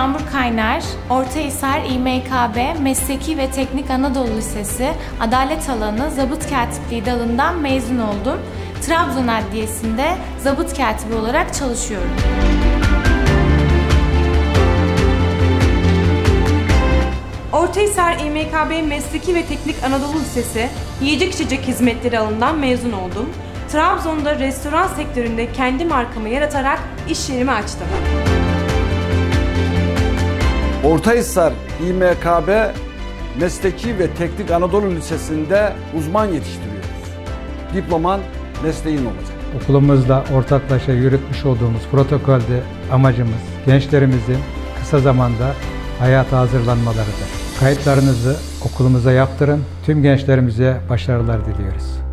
Yağmur Kaynar, Ortahisar İMKB Mesleki ve Teknik Anadolu Lisesi Adalet Alanı Zabıt Katipliği dalından mezun oldum. Trabzon Adliyesi'nde zabıt katibi olarak çalışıyorum. Ortahisar İMKB Mesleki ve Teknik Anadolu Lisesi Yiyecek İçecek Hizmetleri alanından mezun oldum. Trabzon'da restoran sektöründe kendi markamı yaratarak iş yerimi açtım. Ortahisar İMKB Mesleki ve Teknik Anadolu Lisesi'nde uzman yetiştiriyoruz. Diploman mesleğin olacak. Okulumuzda ortaklaşa yürütmüş olduğumuz protokolde amacımız gençlerimizin kısa zamanda hayata hazırlanmalarıdır. Kayıtlarınızı okulumuza yaptırın. Tüm gençlerimize başarılar diliyoruz.